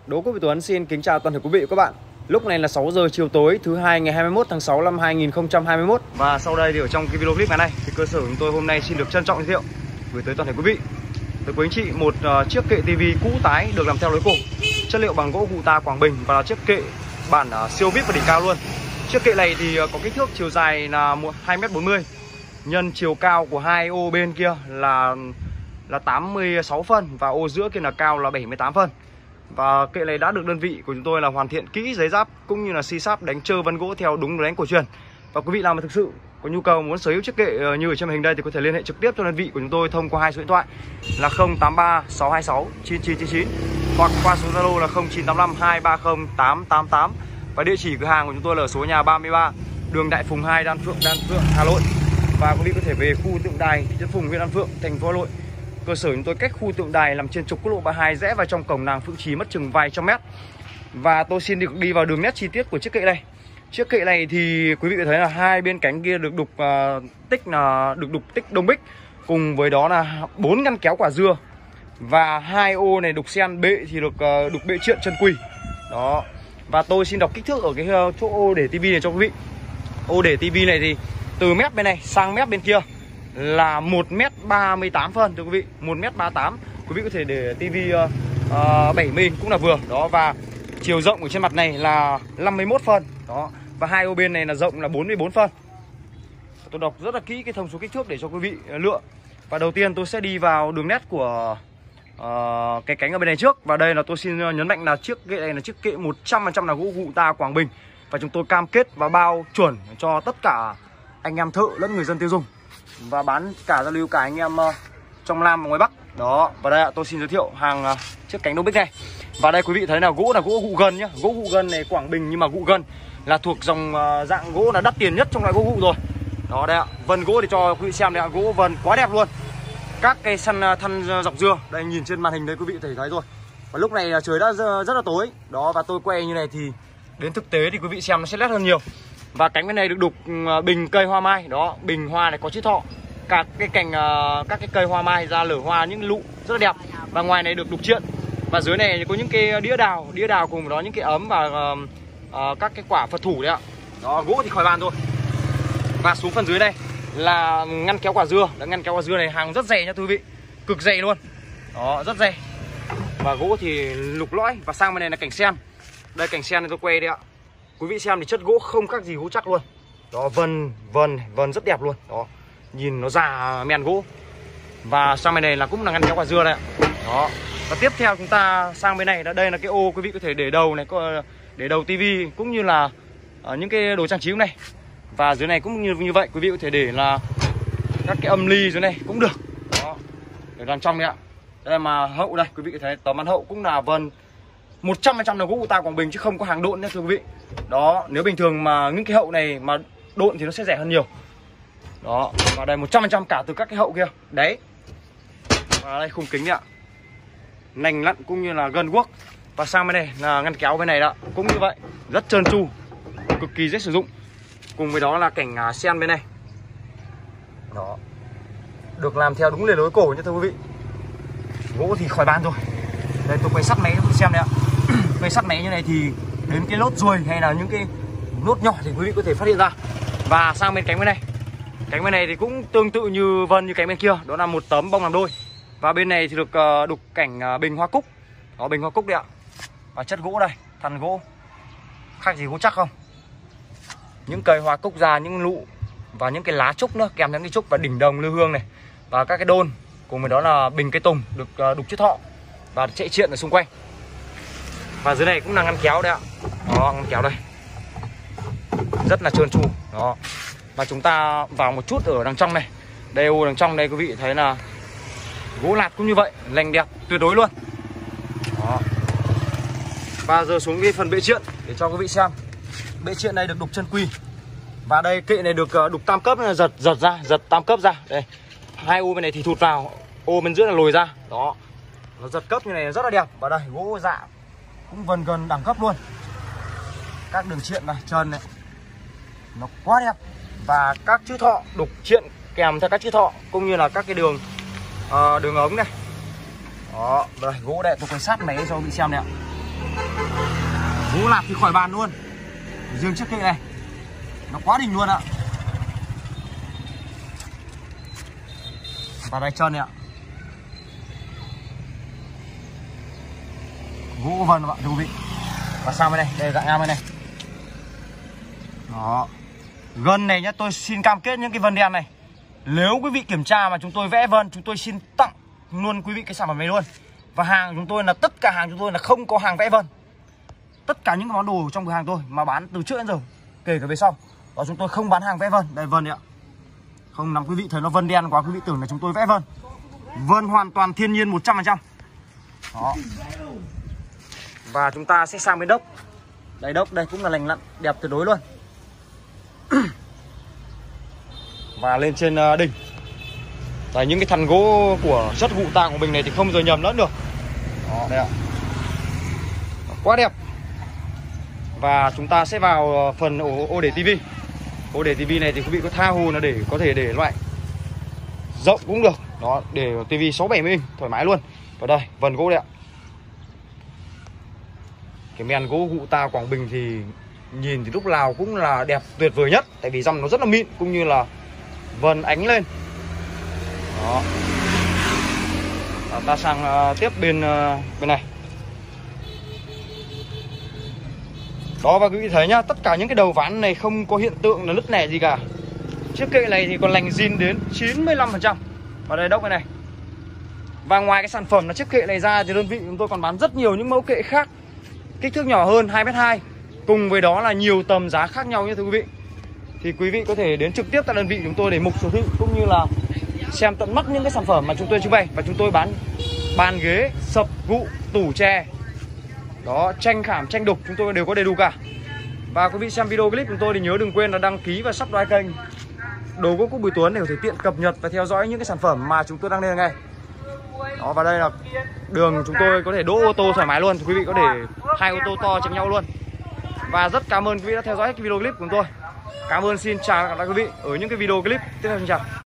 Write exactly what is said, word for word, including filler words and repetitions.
Đỗ Quốc Việt Tuấn xin kính chào toàn thể quý vị và các bạn. Lúc này là sáu giờ chiều tối thứ hai ngày hai mươi mốt tháng sáu năm hai nghìn không trăm hai mươi mốt. Và sau đây thì ở trong cái video clip ngày này thì cơ sở của chúng tôi hôm nay xin được trân trọng giới thiệu gửi tới toàn thể quý vị, tới quý anh chị một uh, chiếc kệ tivi cũ tái được làm theo lối cổ, chất liệu bằng gỗ Guta Quảng Bình và là chiếc kệ bản uh, siêu vip và đỉnh cao luôn. Chiếc kệ này thì uh, có kích thước chiều dài là hai mét bốn mươi nhân chiều cao của hai ô bên kia là là tám mươi sáu phân và ô giữa kia là cao là bảy mươi tám phân. Và kệ này đã được đơn vị của chúng tôi là hoàn thiện kỹ giấy giáp cũng như là xi sáp đánh trơ vân gỗ theo đúng đánh cổ truyền. Và quý vị nào mà thực sự có nhu cầu muốn sở hữu chiếc kệ như ở trên màn hình đây thì có thể liên hệ trực tiếp cho đơn vị của chúng tôi thông qua hai số điện thoại là không tám ba sáu hai sáu chín chín chín chín hoặc qua số Zalo là không chín tám năm hai ba không tám tám tám. Và địa chỉ cửa hàng của chúng tôi là ở số nhà ba mươi ba, đường Đại Phùng hai, Đan Phượng, Đan Phượng, Hà Nội. Và quý vị có thể về khu tượng đài thị trấn Phùng, huyện Đan Phượng, thành phố Hà Nội. Cơ sở chúng tôi cách khu tượng đài nằm trên trục quốc lộ ba mươi hai, rẽ vào trong cổng làng Phượng Trì mất chừng vài trăm mét. Và tôi xin được đi vào đường nét chi tiết của chiếc kệ này. Chiếc kệ này thì quý vị có thấy là hai bên cánh kia được đục uh, tích là được đục tích đông bích, cùng với đó là bốn ngăn kéo quả dưa và hai ô này đục sen, bệ thì được uh, đục bệ truyện chân quỳ. Đó. Và tôi xin đọc kích thước ở cái uh, chỗ ô để tivi này cho quý vị. Ô để tivi này thì từ mép bên này sang mép bên kia là một mét ba mươi tám phân thưa quý vị, một mét ba mươi tám. Quý vị có thể để tivi uh, uh, bảy mươi inch cũng là vừa. Đó, và chiều rộng ở trên mặt này là năm mươi mốt phân. Đó, và hai ô bên này là rộng là bốn mươi bốn phân. Tôi đọc rất là kỹ cái thông số kích thước để cho quý vị lựa. Và đầu tiên tôi sẽ đi vào đường nét của uh, cái cánh ở bên này trước. Và đây là tôi xin nhấn mạnh là chiếc kệ này là chiếc kệ một trăm phần trăm là gỗ Guta Quảng Bình. Và chúng tôi cam kết và bao chuẩn cho tất cả anh em thợ lẫn người dân tiêu dùng, và bán cả giao lưu cả anh em uh, trong Nam và ngoài Bắc. Đó, và đây tôi xin giới thiệu hàng uh, chiếc cánh đông bích này. Và đây quý vị thấy là gỗ là gỗ gụ gân nhá. Gỗ gụ gân này Quảng Bình nhưng mà gụ gân là thuộc dòng uh, dạng gỗ là đắt tiền nhất trong loại gỗ gụ rồi. Đó đây ạ, vân gỗ để cho quý vị xem đây ạ, gỗ vân quá đẹp luôn. Các cây săn uh, thân dọc dưa, đây nhìn trên màn hình đấy quý vị thể thấy rồi. Và lúc này là trời đã rất là tối. Đó, và tôi quay như này thì đến thực tế thì quý vị xem nó sẽ nét hơn nhiều. Và cánh bên này được đục bình cây hoa mai. Đó, bình hoa này có chữ thọ. Cả cái cành uh, các cái cây hoa mai ra lở hoa những lụ rất là đẹp. Và ngoài này được đục triện. Và dưới này có những cái đĩa đào, đĩa đào cùng với đó những cái ấm và uh, uh, các cái quả Phật thủ đấy ạ. Đó, gỗ thì khỏi bàn rồi. Và xuống phần dưới đây là ngăn kéo quả dưa. Đó, ngăn kéo quả dưa này hàng rất dày nha quý vị, cực dày luôn. Đó, rất dày. Và gỗ thì lục lõi. Và sang bên này là cảnh sen. Đây cảnh sen này tôi quay đây ạ. Quý vị xem thì chất gỗ không khác gì gỗ chắc luôn. Đó, vân vân vân rất đẹp luôn. Đó, nhìn nó già men gỗ. Và sang bên này là cũng là ngăn kéo quả dưa đây ạ. Đó. Và tiếp theo chúng ta sang bên này là đây là cái ô quý vị có thể để đầu này, để đầu tivi cũng như là uh, những cái đồ trang trí này. Và dưới này cũng như như vậy, quý vị có thể để là các cái âm ly dưới này cũng được. Đó, để đằng trong đấy ạ. Đây mà hậu đây, quý vị có thấy tấm ăn hậu cũng là vân một trăm phần trăm là gỗ Guta Quảng Bình chứ không có hàng độn nha thưa quý vị. Đó, nếu bình thường mà những cái hậu này mà độn thì nó sẽ rẻ hơn nhiều. Đó, và đây một trăm phần trăm cả từ các cái hậu kia. Đấy. Và đây khung kính đấy ạ. Nành lặn cũng như là gân guốc. Và sang bên này là ngăn kéo bên này đó, cũng như vậy, rất trơn tru, cực kỳ dễ sử dụng. Cùng với đó là cảnh uh, sen bên này. Đó. Được làm theo đúng lề lối cổ nha thưa quý vị. Gỗ thì khỏi bàn rồi. Đây tôi quay sắt máy cho xem đây ạ. Quay sắt máy như này thì đến cái lốt ruồi hay là những cái nốt nhỏ thì quý vị có thể phát hiện ra. Và sang bên cánh bên này, cánh bên này thì cũng tương tự như vân như cánh bên kia, đó là một tấm bông làm đôi. Và bên này thì được uh, đục cảnh uh, bình hoa cúc. Đó, bình hoa cúc đấy ạ. Và chất gỗ đây, thân gỗ khác gì gỗ chắc không. Những cây hoa cúc ra, những lụ và những cái lá trúc nữa, kèm theo cái trúc và đỉnh đồng lư hương này. Và các cái đôn, cùng với đó là bình cây tùng được uh, đục chữ thọ và chạy triện ở xung quanh. Và dưới này cũng là ngăn kéo đấy ạ. Đó, ngăn kéo đây rất là trơn tru. Đó. Và chúng ta vào một chút ở đằng trong này. Đây ô đằng trong đây quý vị thấy là gỗ lạt cũng như vậy, lành đẹp tuyệt đối luôn. Đó. Và giờ xuống cái phần bệ truyện để cho quý vị xem. Bệ truyện này được đục chân quy. Và đây kệ này được đục tam cấp, giật giật ra, giật tam cấp ra. Đây. Hai ô bên này thì thụt vào, ô bên giữa là lồi ra. Đó. Nó giật cấp như này rất là đẹp. Và đây gỗ dạ cũng vần gần đẳng cấp luôn. Các đường truyện này, trơn này, nó quá đẹp. Và các chữ thọ đục truyện kèm theo các chữ thọ cũng như là các cái đường uh, đường ống này. Đó, đây gỗ đây tôi quay sát máy cho quý vị xem này ạ. Gỗ lạp thì khỏi bàn luôn. Riêng chiếc kệ này nó quá đỉnh luôn ạ. Và đây chân này ạ. Gỗ vân các bạn thưa quý vị. Và sang bên này, đây dạng em bên này. Đó. Gân này nhá, tôi xin cam kết những cái vân đen này, nếu quý vị kiểm tra mà chúng tôi vẽ vân, chúng tôi xin tặng luôn quý vị cái sản phẩm này luôn. Và hàng chúng tôi là tất cả hàng chúng tôi là không có hàng vẽ vân. Tất cả những món đồ trong cửa hàng tôi mà bán từ trước đến giờ, kể cả về sau, đó chúng tôi không bán hàng vẽ vân. Đây vân đấy ạ. Không nắm quý vị thấy nó vân đen quá quý vị tưởng là chúng tôi vẽ vân. Vân hoàn toàn thiên nhiên một trăm phần trăm. Đó. Và chúng ta sẽ sang bên đốc. Đây đốc đây cũng là lành lặn, đẹp tuyệt đối luôn. Và lên trên uh, đỉnh. Đấy, những cái thân gỗ của chất gụ tàng của mình này thì không giờ nhầm lẫn được. Đó, đây ạ. Quá đẹp. Và chúng ta sẽ vào phần ô, ô để tivi. Ô để tivi này thì quý vị có tha hồ là để có thể để loại rộng cũng được. Đó, để tivi sáu bảy mươi inch thoải mái luôn. Và đây, vân gỗ đấy ạ. Cái men gỗ gụ ta Quảng Bình thì nhìn thì lúc nào cũng là đẹp tuyệt vời nhất, tại vì răm nó rất là mịn cũng như là vân ánh lên. Đó. Và ta sang uh, tiếp bên uh, bên này. Đó, và quý vị thấy nhá, tất cả những cái đầu ván này không có hiện tượng là nứt nẻ gì cả. Chiếc kệ này thì còn lành zin đến chín mươi lăm phần trăm. Và đây đốc cái này. Và ngoài cái sản phẩm là chiếc kệ này ra thì đơn vị chúng tôi còn bán rất nhiều những mẫu kệ khác, kích thước nhỏ hơn hai mét hai. Cùng với đó là nhiều tầm giá khác nhau như thưa quý vị. Thì quý vị có thể đến trực tiếp tại đơn vị chúng tôi để mục sở thị cũng như là xem tận mắt những cái sản phẩm mà chúng tôi trưng bày. Và chúng tôi bán bàn ghế, sập, gụ, tủ tre. Đó, tranh khảm, tranh đục chúng tôi đều có đầy đủ cả. Và quý vị xem video clip chúng tôi thì nhớ đừng quên là đăng ký và subscribe kênh Đồ Gỗ Quốc Bùi Tuấn để có thể tiện cập nhật và theo dõi những cái sản phẩm mà chúng tôi đăng lên ngay. Đó, và đây là đường chúng tôi có thể đỗ ô tô thoải mái luôn. Quý vị có thể hai ô tô to chạm nhau luôn. Và rất cảm ơn quý vị đã theo dõi cái video clip của chúng tôi. Cảm ơn, xin chào các quý vị ở những cái video clip tiếp theo. Xin chào.